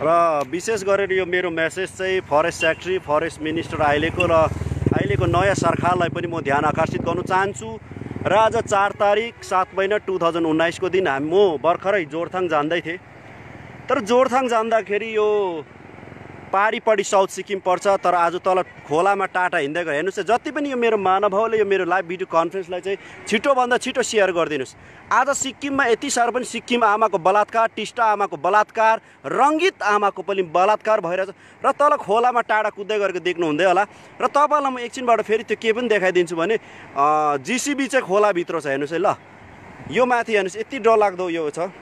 र विशेष गरेर यो मेरो मेसेज चाहिँ फरेस्ट सेक्रेटरी फरेस्ट मिनिस्टर अहिलेको नयाँ सरकारलाई पनि म ध्यान आकर्षित गर्न चाहन्छु। र आज 4 तारिक 7 महिना 2019 को दिन म भर्खरै जोरथाङ जाँदै थिएँ। तर जोरथाङ जाँदाखेरि यो पारिपट्टि साउथ सिक्किम पर्छ, तर आज तल खोलामा टाटा हिँड्दै गयो। हेर्नुहोस्, जति पनि यो मेरो महानुभावले यो मेरो लाइभ भिडियो कन्फरेन्सलाई चाहिँ छिटोभन्दा छिटो सेयर गरिदिनुहोस्। आज सिक्किममा यति साह्रो पनि सिक्किम आमाको बलात्कार, टिस्टा आमाको बलात्कार, रङ्गित आमाको पनि बलात्कार भइरहेछ र तल खोलामा टाढा कुद्दै गरेको देख्नु हुँदै होला। र तपाईँलाई म एकछिनबाट फेरि त्यो के पनि देखाइदिन्छु भने जिसिबी चाहिँ खोलाभित्र छ। हेर्नुहोस् है, ल यो माथि हेर्नुहोस्, यति डरलाग्दो यो छ।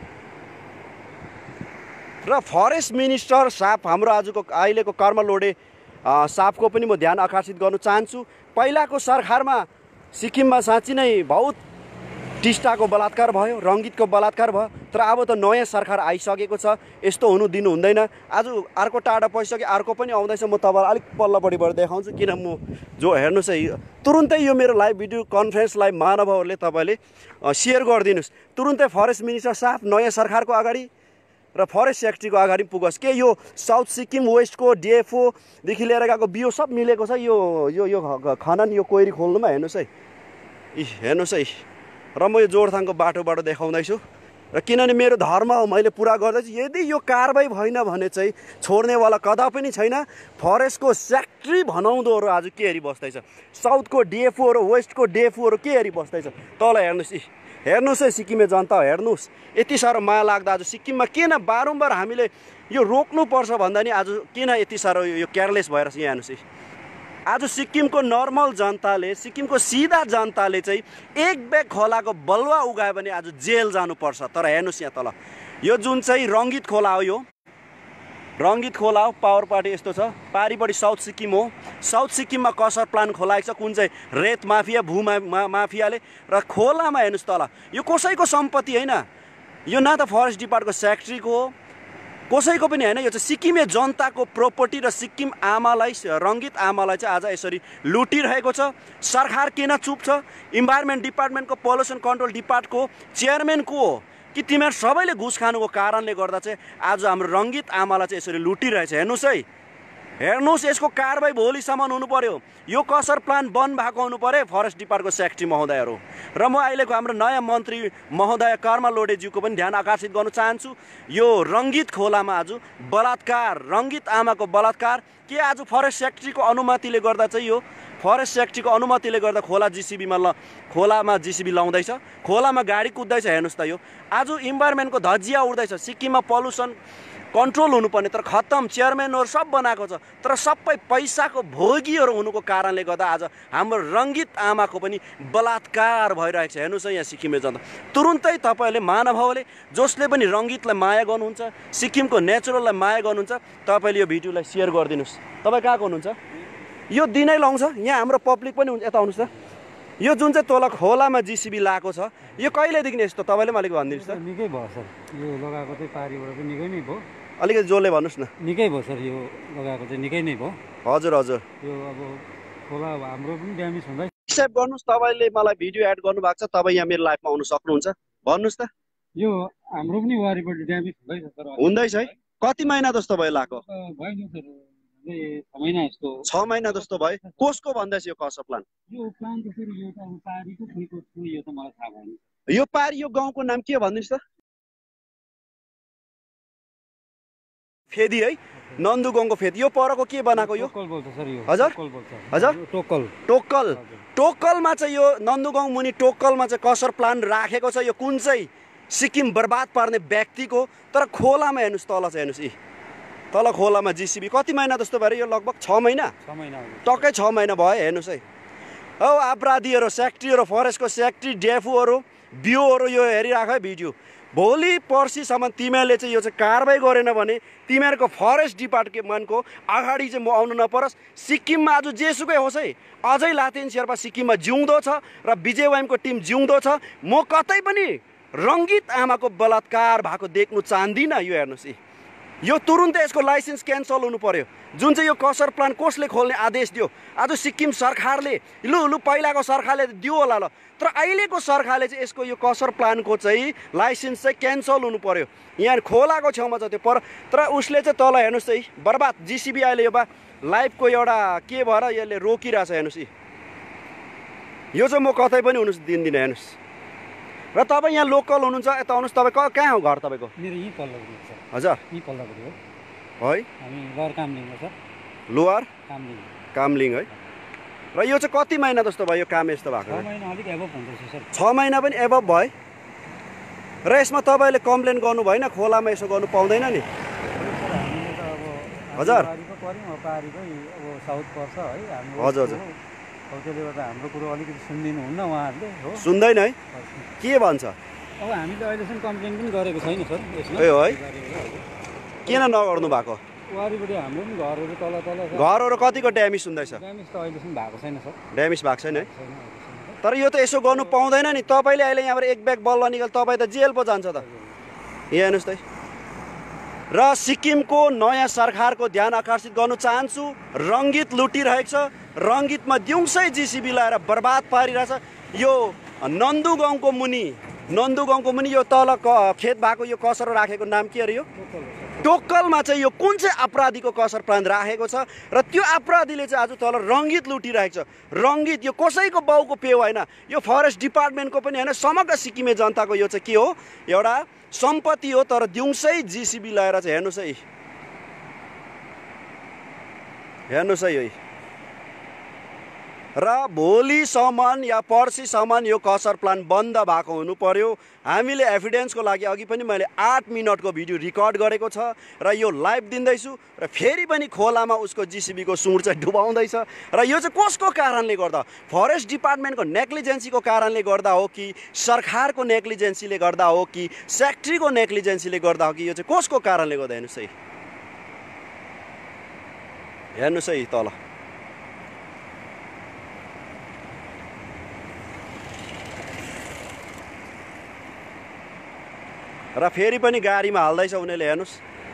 र फरेस्ट मिनिस्टर साहब हाम्रो आजको अहिलेको कर्म लोडे साहबको पनि म ध्यान आकर्षित गर्न चाहन्छु। पहिलाको सरकारमा सिक्किममा साँच्चै नै बहुत टिस्टाको बलात्कार भयो, रङ्गितको बलात्कार भयो। तर अब त नयाँ सरकार आइसकेको छ, यस्तो हुनु दिनु हुँदैन। आज अर्को टाढा पसिसक्यो, अर्को पनि आउँदैछ। म तपाईँलाई अलिक पल्लोपट्टिबाट देखाउँछु, किन म जो हेर्नुहोस् है, तुरुन्तै यो मेरो लाइभ भिडियो कन्फरेन्सलाई महानुभावहरूले तपाईँले सेयर गरिदिनुहोस्। तुरुन्तै फरेस्ट मिनिस्टर साहब नयाँ सरकारको अगाडि र फरेस्ट सेक्रेटरीको अगाडि पुगोस् के यो साउथ सिक्किम वेस्टको डिएफओदेखि लिएर गएको बियो सब मिलेको छ यो यो यो खनन यो कोइरी खोल्नुमा। हेर्नुहोस् है, हेर्नुहोस् है। र म यो जोरथाङको बाटोबाट देखाउँदैछु। र किनभने मेरो धर्म हो, मैले पुरा गर्दैछु। यदि यो कारबाही भएन भने चाहिँ छोड्नेवाला कदा पनि छैन। फरेस्टको सेक्रेटरी भनाउँदोहरू आज के हेरी बस्दैछ, साउथको डिएफओहरू, वेस्टको डिएफओहरू के हेरी बस्दैछ। तल हेर्नुहोस्, हेर्नुहोस् है सिक्किमे जनता, हेर्नुहोस् यति साह्रो माया लाग्दा आज सिक्किममा किन बारम्बार हामीले यो रोक्नुपर्छ भन्दा नि आज किन यति साह्रो यो केयरलेस भएर यहाँ हेर्नुहोस् है। आज सिक्किमको नर्मल जनताले, सिक्किमको सिधा जनताले चाहिँ एक ब्याग खोलाको बलुवा उगायो भने आज जेल जानुपर्छ। तर हेर्नुहोस् यहाँ तल यो जुन चाहिँ रङ्गित खोला हो, यो रङ्गित खोला हो, पावर पार्टी यस्तो छ। पारिपट्टि साउथ सिक्किम हो। साउथ सिक्किममा कसर प्लान खोलाएको छ, कुन चाहिँ रेत माफिया, माफियाले। र खोलामा हेर्नुहोस् तल यो कसैको सम्पत्ति होइन, यो न त फरेस्ट डिपार्टको सेक्रेटरीको हो, कसैको पनि होइन। यो चाहिँ सिक्किमे जनताको प्रोपर्टी र सिक्किम आमालाई, रङ्गित आमालाई चाहिँ आज यसरी लुटिरहेको छ। सरकार किन चुप छ? इन्भाइरोमेन्ट डिपार्टमेन्टको, पोल्युसन कन्ट्रोल डिपार्टको चेयरम्यान को हो कि तिमीहरू सबैले घुस खानुको कारणले गर्दा चाहिँ आज हाम्रो रङ्गित आमालाई चाहिँ यसरी लुटिरहेछ। हेर्नुहोस् है, हेर्नुहोस् यसको कारबाही भोलिसम्म हुनु पर्यो। यो कसर प्लान बन्द भएको हुनु पर्यो फरेस्ट डिपार्टको सेक्रेटरी महोदयहरू। र म अहिलेको हाम्रो नयाँ मन्त्री महोदय कर्म लोडेज्यूको पनि ध्यान आकर्षित गर्न चाहन्छु। यो रङ्गित खोलामा आज बलात्कार, रङ्गित आमाको बलात्कार के आज फरेस्ट सेक्रेटरीको अनुमतिले गर्दा चाहिँ यो फरेस्ट सेक्रेटरीको अनुमतिले गर्दा खोलामा जिसिबी लाउँदैछ, खोलामा गाडी कुद्दैछ। हेर्नुहोस् त यो आज इन्भाइरोमेन्टको धजिया उड्दैछ। सिक्किममा पल्युसन कन्ट्रोल हुनुपर्ने तर खत्तम, चेयरम्यानहरू सब बनाएको छ, तर सबै पैसाको भोगीहरू हुनुको कारणले गर्दा आज हाम्रो रङ्गित आमाको पनि बलात्कार भइरहेको छ। हेर्नुहोस् है यहाँ सिक्किमे जनता, तुरुन्तै तपाईँले महानुभावले जसले पनि रङ्गितलाई माया गर्नुहुन्छ, सिक्किमको नेचरललाई माया गर्नुहुन्छ, तपाईँले यो भिडियोलाई सेयर गरिदिनुहोस्। तपाईँ कहाँको हुनुहुन्छ? यो दिनै लाउँछ, यहाँ हाम्रो पब्लिक पनि हुन्छ। यता आउनुहोस् त, यो जुन चाहिँ तल खोलामा जिसिबी लगाएको छ यो कहिलेदेखि यस्तो तपाईँले पनि अलिक भनिदिनुहोस् त। निकै भयो सर, यो लगाएको चाहिँ पारिबाट चाहिँ निकै नै भयो। अलिकति जोडले भन्नुहोस् न। निकै भयो सर, यो लगाएको चाहिँ निकै नै भयो। हजुर हजुर, यो अब खोला हाम्रो पनि ड्यामेज हुँदै। एक्सेप्ट गर्नुहोस्, तपाईँले मलाई भिडियो एड गर्नु भएको छ, तपाईँ यहाँ मेरो लाइफमा आउनु सक्नुहुन्छ। भन्नुहोस् त। यो हाम्रो पनि वारिपट्टि ड्यामेज हुँदैछ सर। हुँदैछ है? कति महिना जस्तो भयो लगाएको? भयो सर, 6 महिना जस्तो। 6 महिना जस्तो भयो। कसको भन्दैछ यो कसो प्लान? यो प्लान त सर यो त पारीको खोइको यो त मलाई थाहा भएन। यो पारी यो गाउँको नाम के भनिदिनुहोस् त? फेदी है, नन्दु गाउँको फेदी। यो परको के बनाएको यो? टोकल बोल्छ सर यो। हजुर हजुर, टोकल टोकल टोकलमा चाहिँ यो नन्दु गाउँ मुनि टोकलमा चाहिँ कसर प्लान राखेको छ। यो कुन चाहिँ सिक्किम बर्बाद पार्ने व्यक्तिको। तर खोलामा हेर्नुहोस् तल चाहिँ हेर्नुहोस्, यी तल खोलामा जिसिबी कति महिना जस्तो भयो? यो लगभग 6 महिना, टक्कै 6 महिना भयो। हेर्नुहोस् है, औ अपराधीहरू, सेक्रेटरीहरू, फरेस्टको सेक्रेटरी, डेफोहरू, बिओहरू यो हेरिराख है भिडियो। भोलि पर्सिसम्म तिमीहरूले चाहिँ यो चाहिँ कारबाही गरेन भने तिमीहरूको फरेस्ट डिपार्टमेन्टको अगाडि चाहिँ म आउनु नपरोस्। सिक्किममा आज जेसुकै होस् है, अझै लातेन शेर्पा सिक्किममा जिउँदो छ र BJYM को टिम जिउँदो छ। म कतै पनि रङ्गित आमाको बलात्कार भएको देख्नु चाहदिनँ। यो हेर्नुहोस्, यो तुरुन्तै यसको लाइसेन्स क्यान्सल हुनु पर्यो। जुन चाहिँ यो कसर प्लान्ट कसले खोल्ने आदेश दियो? आज सिक्किम सरकारले लु पहिलाको सरकारले दियो होला ल, तर अहिलेको सरकारले चाहिँ यसको यो कसर प्लान्टको चाहिँ लाइसेन्स चाहिँ क्यान्सल हुनु पर्यो। यहाँ खोलाको छेउमा छ त्यो तर उसले चाहिँ तल हेर्नुहोस् है बर्बाद। जिसिबी अहिले यो लाइफको एउटा के भएर यसले रोकिरहेछ हेर्नुहोस्। यो चाहिँ म कतै पनि हुनु दिन्दिनँ हेर्नुहोस्। र तपाईँ यहाँ लोकल हुनुहुन्छ, यता आउनुहोस्। तपाईँ कहाँ हो घर तपाईँको? मेरो यहीँ पल्लापुर सर। हजुर यहीँ पल्लापुर हो है। हामी लोवर कामलिङ हो सर। लोवर कामलिङ है। र यो चाहिँ कति महिना जस्तो भयो यो काम यस्तो भएको? 6 महिना अलिक एबभ हुँदैछ सर। 6 महिना पनि एबभ भयो। र यसमा तपाईँले कम्प्लेन गर्नु भएन? खोलामा यसो गर्नु पाउँदैन नि? हामीले त अब हजुर पारीकै अब साउथ पर्छ है हाम्रो। हजुर त्यसले गर्दा हाम्रो कुरो अलिकति सुनिदिनु हुन्न उहाँहरूले हो। सुन्दैन है? के भन्छ? अब हामीले अहिलेसम्म कम्प्लेन पनि गरेको छैन सर यसमा। है किन नगर्नु भएको? वारिपट्टि हाम्रो पनि घरहरू तल घरहरू कतिको ड्यामेज हुँदैछ? ड्यामेज त अहिलेसम्म भएको छैन सर। ड्यामेज भएको छैन है? तर यो त यसो गर्नु पाउँदैन नि। तपाईँले अहिले यहाँबाट एक ब्याग बल्ल निकाल तपाईँ त जेल पो जान्छ त। यहाँ हेर्नुहोस् त। र सिक्किमको नयाँ सरकारको ध्यान आकर्षित गर्नु चाहन्छु। रङ्गित लुटिरहेको छ। रङ्गितमा दिउँसै जिसिबी लगाएर बर्बाद पारिरहेछ। यो नन्दु गाउँको मुनि यो तल खेत भएको यो कसर राखेको नाम के अरे? यो टोक्कलमा चाहिँ यो कुन चाहिँ अपराधीको कसर प्लान्ट राखेको छ र त्यो अपराधीले चाहिँ आज तल रङ्गित लुटिरहेको छ। रङ्गित यो कसैको बाउको पेउ होइन, यो फरेस्ट डिपार्टमेन्टको पनि होइन, समग्र सिक्किमे जनताको यो चाहिँ के हो? एउटा सम्पत्ति हो। तर दिउँसै जिसिबी लगाएर चाहिँ हेर्नुहोस् है है। र भोलिसम्म या पर्सिसम्म यो कसर प्लान्ट बन्द भएको हुनु पर्यो। हामीले एभिडेन्सको लागि अघि पनि मैले 8 मिनटको भिडियो रेकर्ड गरेको छ र यो लाइभ दिँदैछु। र फेरि पनि खोलामा उसको जिसिबीको सुँड चाहिँ डुबाउँदैछ। र यो चाहिँ कसको कारणले गर्दा? फरेस्ट डिपार्टमेन्टको नेग्लिजेन्सीको कारणले गर्दा हो कि सरकारको नेग्लिजेन्सीले गर्दा हो कि सेक्ट्रीको नेग्लिजेन्सीले गर्दा हो कि यो चाहिँ कसको कारणले गर्दा? हेर्नुहोस् है तल। र फेरि पनि गाडीमा हाल्दैछ उनीहरूले हेर्नुहोस्।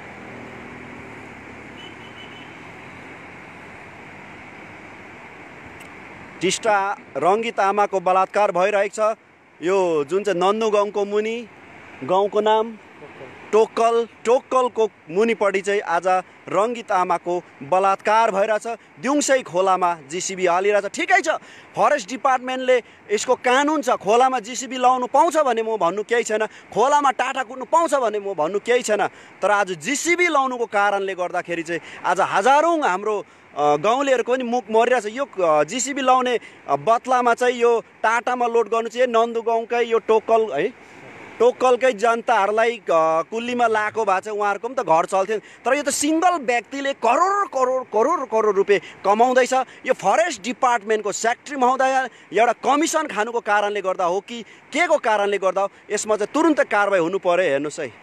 टिस्टा रङ्गित आमाको बलात्कार भइरहेको छ। यो जुन चाहिँ नन्दु गाउँको मुनि गाउँको नाम टोक्कलको मुनिपट्टि चाहिँ आज रङ्गित आमाको बलात्कार भइरहेछ। दिउँसै खोलामा जिसिबी हालिरहेछ। ठिकै छ, फरेस्ट डिपार्टमेन्टले यसको कानुन छ। खोलामा जिसिबी लाउनु पाउँछ भने म भन्नु केही छैन, खोलामा टाटा कुद्नु पाउँछ भने म भन्नु केही छैन। तर आज जिसिबी लाउनुको कारणले गर्दाखेरि चाहिँ आज हजारौँ हाम्रो गाउँलेहरूको पनि मुख मरिरहेछ। यो जिसिबी लाउने बदलामा चाहिँ यो टाटामा लोड गर्नु चाहिँ नन्दु गाउँकै यो टोक्कलकै जनताहरूलाई कुल्लीमा लाएको भए चाहिँ उहाँहरूको पनि त घर चल्थ्यो। तर यो त सिङ्गल व्यक्तिले करोड रुपियाँ कमाउँदैछ। यो फरेस्ट डिपार्टमेन्टको सेक्रेटरी महोदय एउटा कमिसन खानुको कारणले गर्दा हो कि के को कारणले गर्दा हो? यसमा चाहिँ तुरुन्तै कारबाही हुनु पर्यो। हेर्नुहोस् है।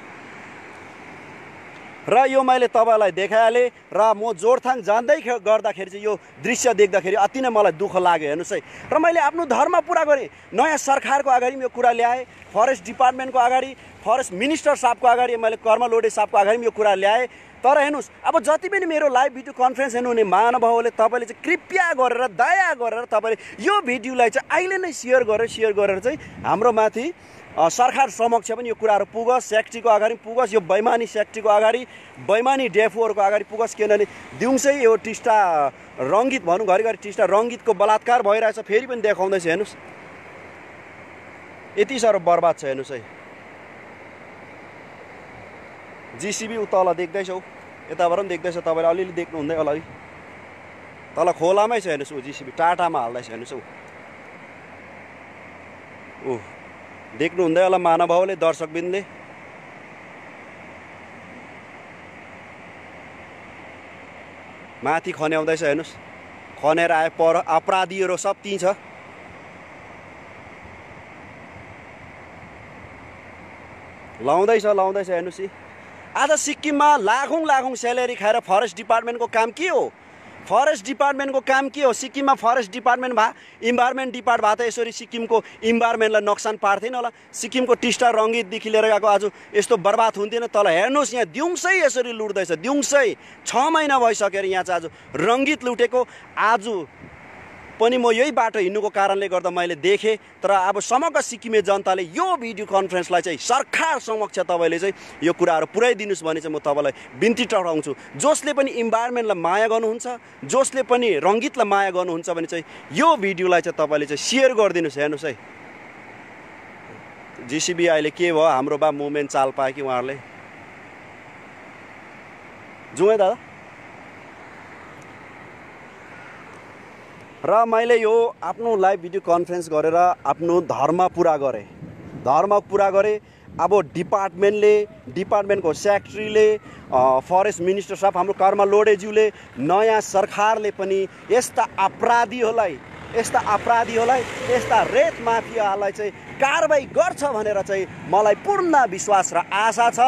र यो मैले तपाईँलाई देखाइहालेँ। र म जोरथाङ जाँदै गर्दाखेरि चाहिँ यो दृश्य देख्दाखेरि अति नै मलाई दुःख लाग्यो। हेर्नुहोस् है। र मैले आफ्नो धर्म पुरा गरेँ। नयाँ सरकारको अगाडि यो कुरा ल्याएँ, फरेस्ट डिपार्टमेन्टको अगाडि, फरेस्ट मिनिस्टर साहबको अगाडि, मैले कर्म लोडे साहबको अगाडि यो कुरा ल्याएँ। तर हेर्नुहोस्, अब जति पनि मेरो लाइभ भिडियो कन्फरेन्स हेर्नुहुने महानुभावले तपाईँले चाहिँ कृपया गरेर दया गरेर तपाईँले यो भिडियोलाई चाहिँ अहिले नै सेयर गरेर चाहिँ हाम्रो माथि सरकार समक्ष पनि यो कुराहरू पुगोस्। सेक्ट्रीको अगाडि पुगोस्, यो बैमानी सेक्ट्रीको अगाडि, बैमानी डेफोहरूको अगाडि पुगोस्। किनभने दिउँसै यो टिस्टा रङ्गित भनौँ, घरिघरि टिस्टा रङ्गितको बलात्कार भइरहेछ। फेरि पनि देखाउँदैछ हेर्नुहोस्। यति साह्रो बर्बाद छ हेर्नुहोस् है। जिसिबी उतल देख्दैछौ, यताबाट पनि देख्दैछ, तपाईँले अलिअलि देख्नुहुँदै होला है। तल खोलामै छ हेर्नुहोस्। ऊ जिसिबी टाटामा हाल्दैछ हेर्नुहोस्। ऊ देख्नुहुँदै होला महानुभावले, दर्शकबिनले। माथि खन्याउँदैछ हेर्नुहोस्। खनेर आए पर अपराधीहरू सब त्यहीँ छ। लाउँदैछ हेर्नुहोस्। आज सिक्किममा लाखौँ स्यालेरी खाएर फरेस्ट डिपार्टमेन्टको काम के हो? फरेस्ट डिपार्टमेन्टको काम के हो? सिक्किममा फरेस्ट डिपार्टमेन्ट इन्भाइरोमेन्ट डिपार्ट भए त यसरी सिक्किमको इन्भाइरोमेन्टलाई नोक्सान पार्थेन होला। सिक्किमको टिस्टा रङ्गितदेखि लिएर गएको आज यस्तो बर्बाद हुन्थेन। तल हेर्नुहोस् यहाँ दिउँसै यसरी लुट्दैछ, दिउँसै 6 महिना भइसक्यो यहाँ चाहिँ आज रङ्गित लुटेको। आज पनि म यही बाटो हिँड्नुको कारणले गर्दा मैले देखेँ। तर अब समग्र सिक्किमे जनताले यो भिडियो कन्फरेन्सलाई चाहिँ सरकार समक्ष तपाईँले चाहिँ यो कुराहरू पुर्याइदिनुहोस् भने चाहिँ म तपाईँलाई बिन्ती टक्राउँछु। जसले पनि इन्भाइरोमेन्टलाई माया गर्नुहुन्छ, जसले पनि रङ्गितलाई माया गर्नुहुन्छ भने चाहिँ यो भिडियोलाई चाहिँ तपाईँले चाहिँ सेयर गरिदिनुहोस्। हेर्नुहोस् है, जिसिबी अहिले के भयो, हाम्रो बा मुभमेन्ट चाल पायो कि उहाँहरूले? जाउँ है दादा। र मैले यो आफ्नो लाइभ भिडियो कन्फरेन्स गरेर आफ्नो धर्म पुरा गरेँ। अब डिपार्टमेन्टको सेक्रेटरीले, फरेस्ट मिनिस्टर साहब हाम्रो कर्म लोडेज्यूले, नयाँ सरकारले पनि यस्ता अपराधीहरूलाई, यस्ता रेत माफियाहरूलाई चाहिँ कारबाही गर्छ भनेर चाहिँ मलाई पूर्ण विश्वास र आशा छ।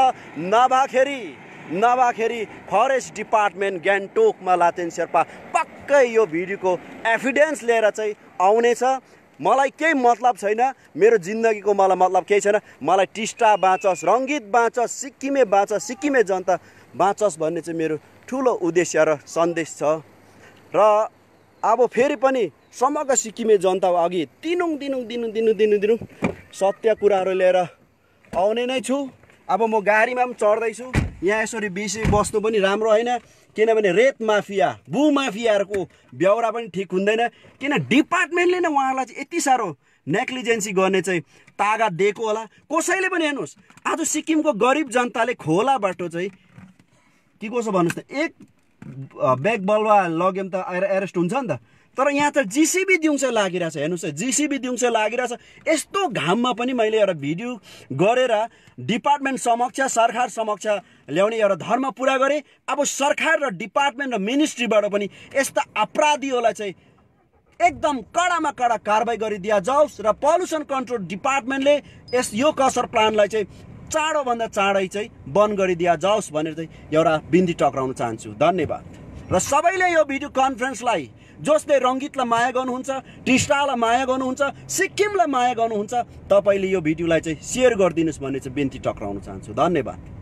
नभएखेरि फरेस्ट डिपार्टमेन्ट गान्तोकमा लातेन शेर्पा पक्कै यो भिडियोको एभिडेन्स लिएर चाहिँ आउनेछ। मलाई केही मतलब छैन, मेरो जिन्दगीको मलाई मतलब केही छैन। मलाई टिस्टा बाँचोस्, रङ्गित बाँचोस्, सिक्किमे बाँचोस्, सिक्किमे जनता बाँचोस् भन्ने चाहिँ मेरो ठुलो उद्देश्य र सन्देश छ। र अब फेरि पनि समग्र सिक्किमे जनता अघि दिनु सत्य कुराहरू लिएर आउने नै छु। अब म गाडीमा पनि चढ्दैछु। यहाँ यसरी बेसी बस्नु पनि राम्रो होइन, किनभने रेत माफिया, भूमाफियाहरूको बेहोरा पनि ठिक हुँदैन। किन डिपार्टमेन्टले नै उहाँहरूलाई चाहिँ यति साह्रो नेग्लिजेन्सी गर्ने चाहिँ तागत दिएको होला। कसैले पनि हेर्नुहोस्, आज सिक्किमको गरिब जनताले खोलाबाट चाहिँ के कसो भन्नुहोस् त, एक ब्याग बलुवा लग्यो भने त एरेस्ट हुन्छ नि त। तर यहाँ त जिसिबी दिउँसै लागिरहेछ। हेर्नुहोस् है, जिसिबी दिउँसै लागिरहेछ। यस्तो घाममा पनि मैले एउटा भिडियो गरेर डिपार्टमेन्ट समक्ष, सरकार समक्ष ल्याउने एउटा धर्म पुरा गरेँ। अब सरकार र डिपार्टमेन्ट र मिनिस्ट्रीबाट पनि यस्ता अपराधीहरूलाई चाहिँ एकदम कडामा कडा कारबाही गरिदिया जाओस् र पल्युसन कन्ट्रोल डिपार्टमेन्टले यो कसर प्लानलाई चाहिँ चाँडोभन्दा चाँडै चाहिँ बन्द गरिदिया जाओस् भनेर चाहिँ एउटा बिन्ती टक्राउन चाहन्छु। धन्यवाद। र सबैले यो भिडियो कन्फरेन्सलाई, जसले रङ्गितलाई माया गर्नुहुन्छ, टिस्टालाई माया गर्नुहुन्छ, सिक्किमलाई माया गर्नुहुन्छ, तपाईँले यो भिडियोलाई चाहिँ सेयर गरिदिनुहोस् भन्ने चाहिँ बिन्ती टक्राउन चाहन्छु। धन्यवाद।